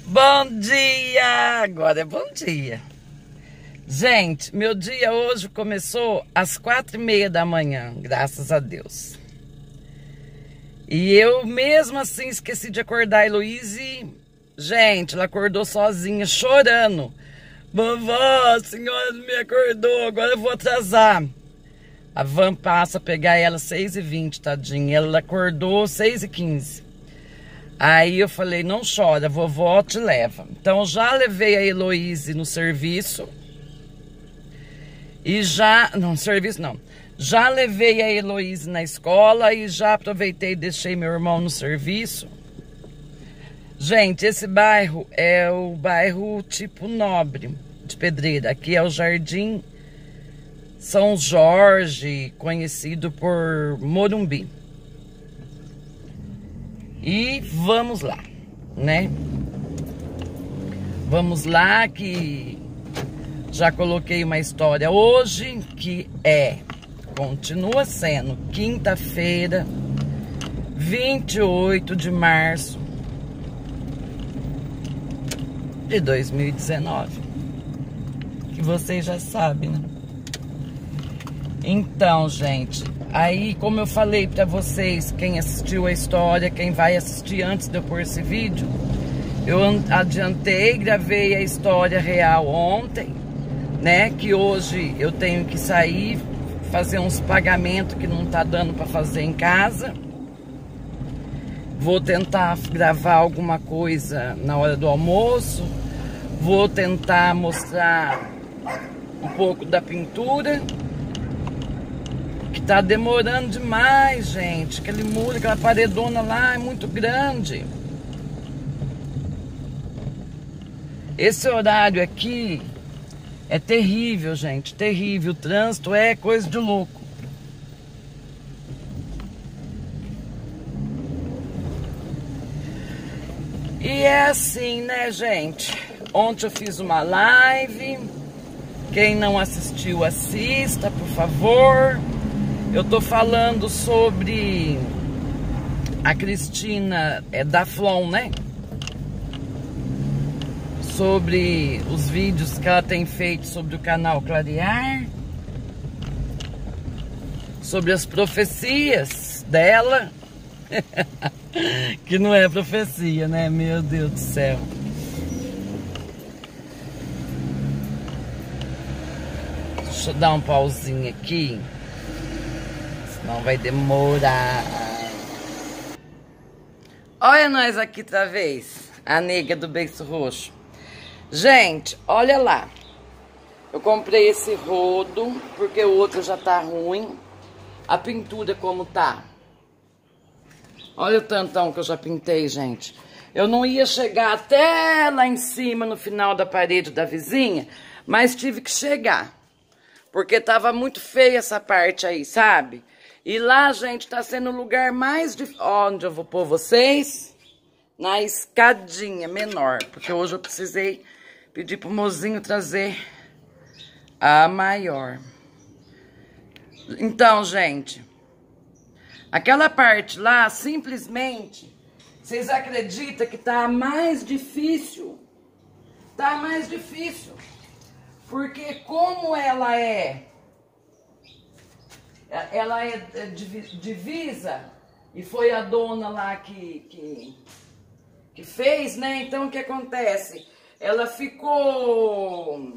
Bom dia! Agora é bom dia. Gente, meu dia hoje começou às 4h30 da manhã, graças a Deus. E eu mesmo assim esqueci de acordar a Heloíse. Gente, ela acordou sozinha, chorando. Vovó, a senhora não me acordou, agora eu vou atrasar. A van passa a pegar ela 6h20, tadinha. Ela acordou 6h15. Aí eu falei, não chora, vovó te leva. Então já levei a Heloíse no serviço. E já... Não, serviço não. Já levei a Heloíse na escola e já aproveitei e deixei meu irmão no serviço. Gente, esse bairro é o bairro tipo Nobre de Pedreira. Aqui é o Jardim São Jorge, conhecido por Morumbi. E vamos lá, né? Vamos lá que já coloquei uma história hoje que continua sendo quinta-feira, 28 de março de 2019. Que vocês já sabem, né? Então, gente, aí como eu falei pra vocês, quem assistiu a história, quem vai assistir antes de eu pôr esse vídeo, eu adiantei, gravei a história real ontem, né? Que hoje eu tenho que sair, fazer uns pagamentos que não tá dando pra fazer em casa. Vou tentar gravar alguma coisa na hora do almoço. Vou tentar mostrar um pouco da pintura. Que tá demorando demais, gente. Aquele muro, aquela paredona lá é muito grande. Esse horário aqui é terrível, gente. Terrível. O trânsito é coisa de louco. E é assim, né, gente? Ontem eu fiz uma live. Quem não assistiu, assista, por favor. Eu tô falando sobre a Cristina da Flon, né? Sobre os vídeos que ela tem feito sobre o canal Clarear. Sobre as profecias dela. Que não é profecia, né? Meu Deus do céu. Deixa eu dar um pauzinho aqui. Não vai demorar. Olha nós aqui outra vez. A nega do beiço roxo. Gente, olha lá. Eu comprei esse rodo porque o outro já tá ruim. A pintura como tá. Olha o tantão que eu já pintei, gente. Eu não ia chegar até lá em cima no final da parede da vizinha, mas tive que chegar. Porque tava muito feia essa parte aí, sabe? E lá, gente, tá sendo o lugar mais difícil. Onde eu vou pôr vocês? Na escadinha menor. Porque hoje eu precisei pedir pro mozinho trazer a maior. Então, gente, aquela parte lá, simplesmente, vocês acreditam que tá mais difícil? Tá mais difícil. Porque como ela é divisa, e foi a dona lá que fez, né? Então, o que acontece? Ela ficou...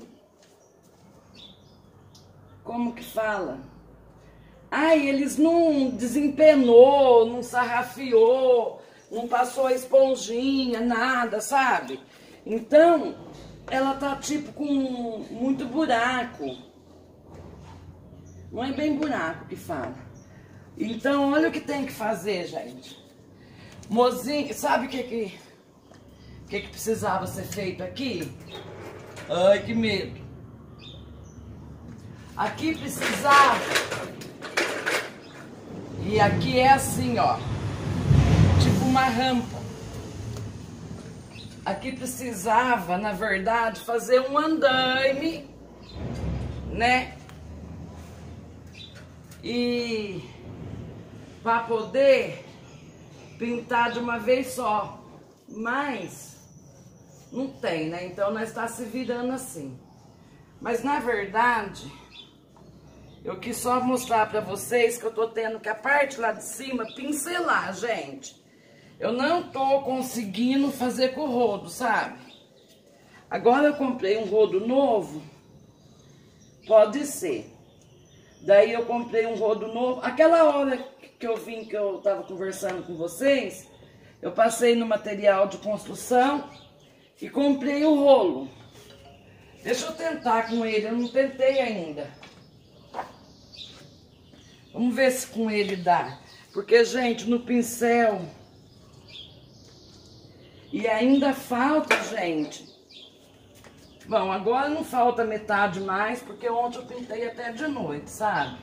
Como que fala? Ai, eles não desempenou, não sarrafiou, não passou a esponjinha, nada, sabe? Então, ela tá tipo com muito buraco. Não é bem buraco que fala. Então, olha o que tem que fazer, gente. Mozinho, sabe o que precisava ser feito aqui? Ai, que medo. Aqui precisava. E aqui é assim, ó. Tipo uma rampa. Aqui precisava, na verdade, fazer um andaime, né? E para poder pintar de uma vez só. Mas não tem, né? Então nós está se virando assim. Mas na verdade, eu quis só mostrar pra vocês que eu tô tendo que a parte lá de cima pincelar, gente. Eu não tô conseguindo fazer com o rodo, sabe? Agora eu comprei um rodo novo, pode ser. Daí eu comprei um rodo novo. Aquela hora que eu vim, que eu tava conversando com vocês, eu passei no material de construção e comprei o rolo. Deixa eu tentar com ele, eu não tentei ainda. Vamos ver se com ele dá. Porque, gente, no pincel... E ainda falta, gente. Bom, agora não falta metade mais, porque ontem eu pintei até de noite, sabe?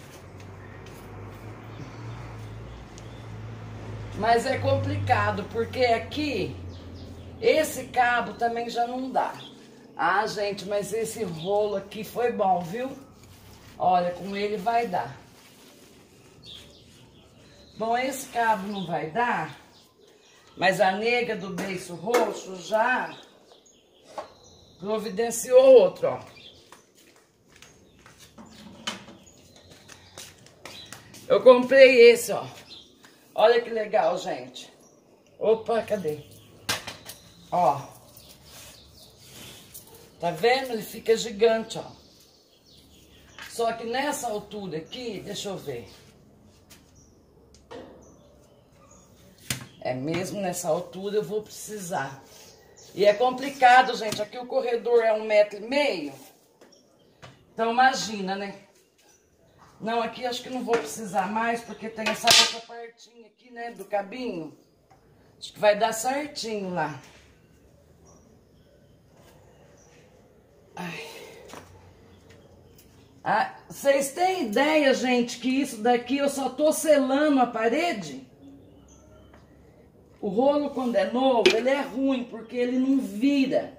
Mas é complicado, porque aqui, esse cabo também já não dá. Ah, gente, mas esse rolo aqui foi bom, viu? Olha, com ele vai dar. Bom, esse cabo não vai dar, mas a nega do beiço roxo já providenciou outro, ó. Eu comprei esse, ó. Olha que legal, gente. Opa, cadê? Ó. Tá vendo? Ele fica gigante, ó. Só que nessa altura aqui, deixa eu ver. É mesmo nessa altura eu vou precisar. E é complicado, gente. Aqui o corredor é 1,5 m. Então imagina, né? Não, aqui acho que não vou precisar mais, porque tem essa outra partinha aqui, né, do cabinho. Acho que vai dar certinho lá. Ai. Ah, vocês têm ideia, gente, que isso daqui eu só tô selando a parede? O rolo, quando é novo, ele é ruim, porque ele não vira.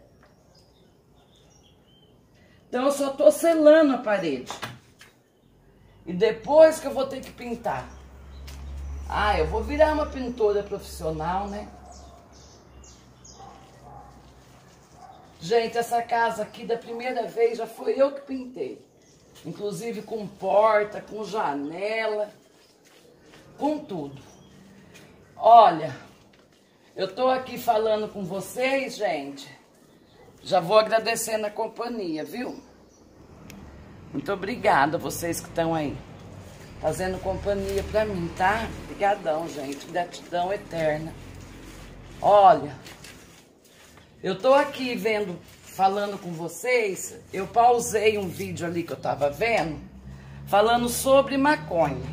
Então, eu só tô selando a parede. E depois que eu vou ter que pintar. Ah, eu vou virar uma pintora profissional, né? Gente, essa casa aqui, da primeira vez, já foi eu que pintei. Inclusive com porta, com janela, com tudo. Olha, eu tô aqui falando com vocês, gente. Já vou agradecendo a companhia, viu? Muito obrigada a vocês que estão aí, fazendo companhia pra mim, tá? Obrigadão, gente. Gratidão eterna. Olha, eu tô aqui falando com vocês. Eu pausei um vídeo ali que eu tava vendo, falando sobre maconha.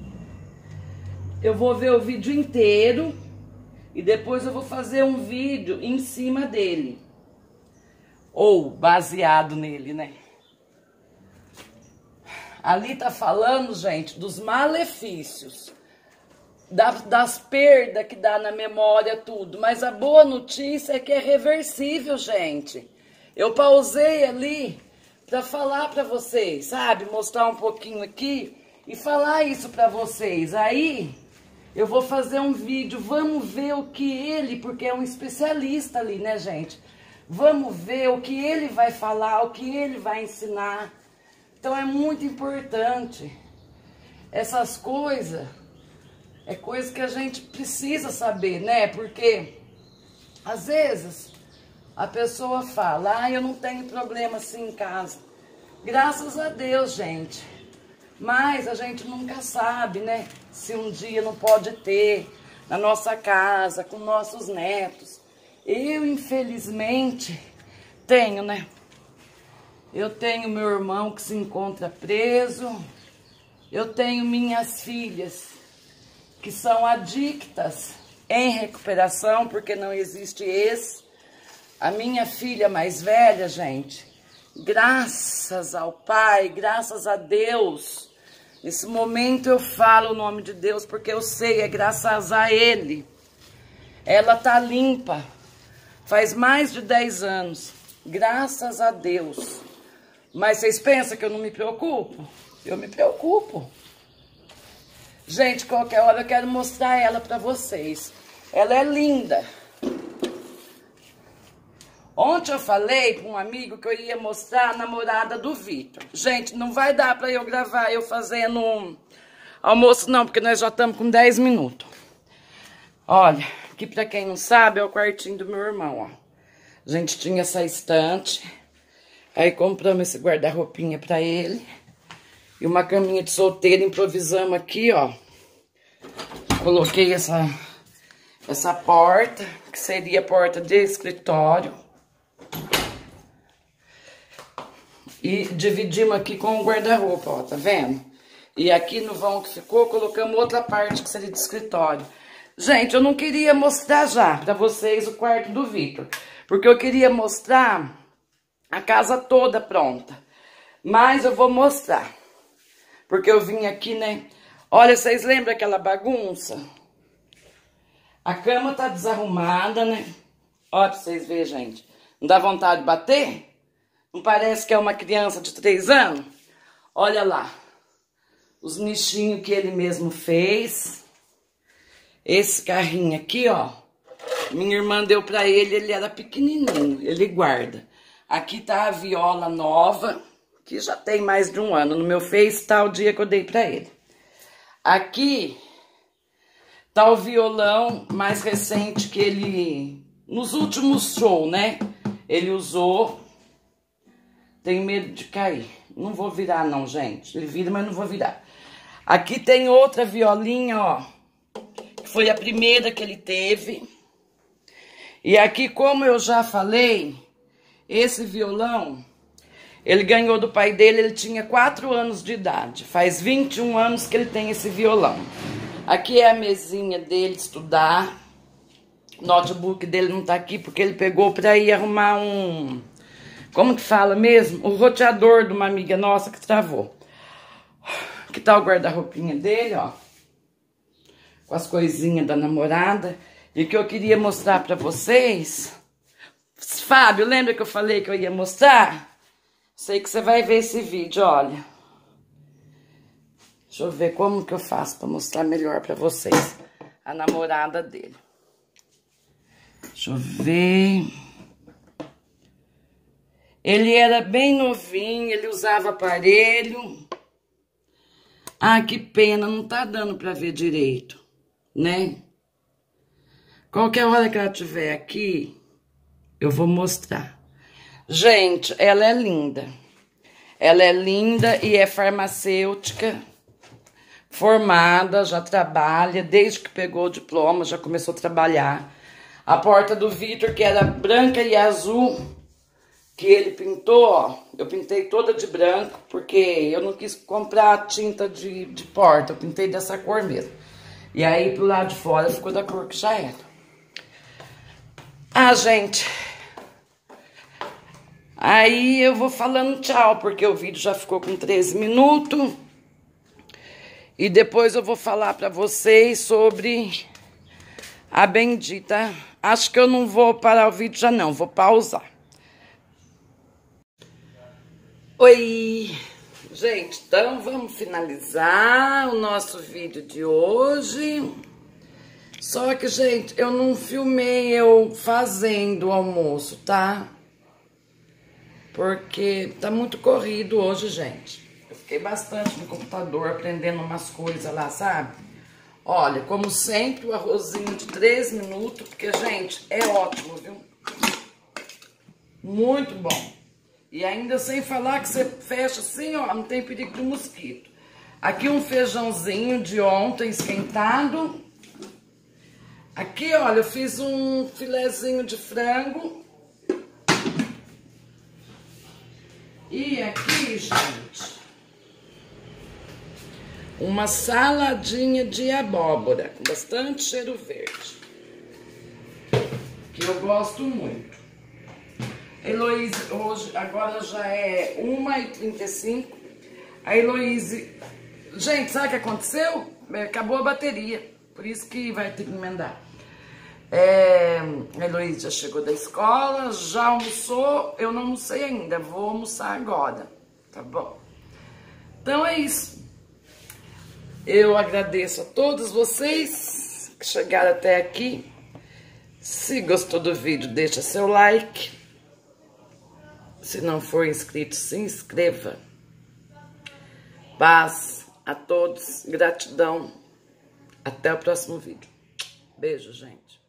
Eu vou ver o vídeo inteiro e depois eu vou fazer um vídeo em cima dele. Ou baseado nele, né? Ali tá falando, gente, dos malefícios, das perdas que dá na memória, tudo. Mas a boa notícia é que é reversível, gente. Eu pausei ali pra falar pra vocês, sabe? Mostrar um pouquinho aqui e falar isso pra vocês. Aí eu vou fazer um vídeo, vamos ver o que ele, porque é um especialista ali, né, gente? Vamos ver o que ele vai falar, o que ele vai ensinar. Então é muito importante. Essas coisas, é coisa que a gente precisa saber, né? Porque às vezes a pessoa fala, ah, eu não tenho problema assim em casa. Graças a Deus, gente. Mas a gente nunca sabe, né? Se um dia não pode ter na nossa casa, com nossos netos. Eu, infelizmente, tenho, né? Eu tenho meu irmão que se encontra preso. Eu tenho minhas filhas que são adictas em recuperação, porque não existe esse. A minha filha mais velha, gente, graças ao Pai, graças a Deus, nesse momento eu falo o nome de Deus, porque eu sei, é graças a Ele. Ela tá limpa, faz mais de 10 anos, graças a Deus. Mas vocês pensam que eu não me preocupo? Eu me preocupo. Gente, qualquer hora eu quero mostrar ela pra vocês. Ela é linda. Ontem eu falei para um amigo que eu ia mostrar a namorada do Vitor. Gente, não vai dar para eu gravar eu fazendo almoço não, porque nós já estamos com 10 minutos. Olha, aqui para quem não sabe é o quartinho do meu irmão, ó. A gente tinha essa estante, aí compramos esse guarda-roupinha para ele. E uma caminha de solteiro, improvisamos aqui, ó. Coloquei essa porta, que seria a porta de escritório. E dividimos aqui com o guarda-roupa, ó, tá vendo? E aqui no vão que ficou, colocamos outra parte que seria de escritório. Gente, eu não queria mostrar já pra vocês o quarto do Vitor, porque eu queria mostrar a casa toda pronta. Mas eu vou mostrar, porque eu vim aqui, né? Olha, vocês lembram aquela bagunça? A cama tá desarrumada, né? Olha pra vocês verem, gente. Não dá vontade de bater? Não parece que é uma criança de 3 anos? Olha lá. Os nichinhos que ele mesmo fez. Esse carrinho aqui, ó. Minha irmã deu pra ele, ele era pequenininho. Ele guarda. Aqui tá a viola nova, que já tem mais de 1 ano. No meu Face tá o dia que eu dei pra ele. Aqui tá o violão mais recente que ele... Nos últimos shows, né? Ele usou. Tenho medo de cair. Não vou virar não, gente. Ele vira, mas não vou virar. Aqui tem outra violinha, ó. Que foi a primeira que ele teve. E aqui, como eu já falei, esse violão, ele ganhou do pai dele, ele tinha 4 anos de idade. Faz 21 anos que ele tem esse violão. Aqui é a mesinha dele estudar. O notebook dele não tá aqui porque ele pegou pra ir arrumar um... Como que fala mesmo? O roteador de uma amiga nossa que travou. Aqui tá o guarda-roupinha dele, ó. Com as coisinhas da namorada. E que eu queria mostrar pra vocês. Fábio, lembra que eu falei que eu ia mostrar? Sei que você vai ver esse vídeo, olha. Deixa eu ver como que eu faço pra mostrar melhor pra vocês. A namorada dele. Deixa eu ver... Ele era bem novinho, ele usava aparelho. Ah, que pena, não tá dando pra ver direito, né? Qualquer hora que ela estiver aqui, eu vou mostrar. Gente, ela é linda. Ela é linda e é farmacêutica, formada, já trabalha, desde que pegou o diploma, já começou a trabalhar. A porta do Vitor, que era branca e azul... que ele pintou, ó, eu pintei toda de branco, porque eu não quis comprar tinta de porta, eu pintei dessa cor mesmo. E aí, pro lado de fora, ficou da cor que já era. Ah, gente, aí eu vou falando tchau, porque o vídeo já ficou com 13 minutos. E depois eu vou falar pra vocês sobre a bendita. Acho que eu não vou parar o vídeo já não, vou pausar. Oi, gente, então vamos finalizar o nosso vídeo de hoje. Só que, gente, eu não filmei eu fazendo o almoço, tá? Porque tá muito corrido hoje, gente. Eu fiquei bastante no computador aprendendo umas coisas lá, sabe? Olha, como sempre, o arrozinho de 3 minutos, porque, gente, é ótimo, viu? Muito bom. E ainda sem falar que você fecha assim, ó, não tem perigo de mosquito. Aqui um feijãozinho de ontem esquentado. Aqui, olha, eu fiz um filezinho de frango. E aqui, gente, uma saladinha de abóbora, com bastante cheiro verde. Que eu gosto muito. Heloíse, hoje, agora já é 1h35. A Heloíse... Gente, sabe o que aconteceu? Acabou a bateria. Por isso que vai ter que emendar. A Heloíse já chegou da escola, já almoçou. Eu não almocei ainda, vou almoçar agora. Tá bom? Então é isso. Eu agradeço a todos vocês que chegaram até aqui. Se gostou do vídeo, deixa seu like. Se não for inscrito, se inscreva. Paz a todos, gratidão. Até o próximo vídeo. Beijo, gente.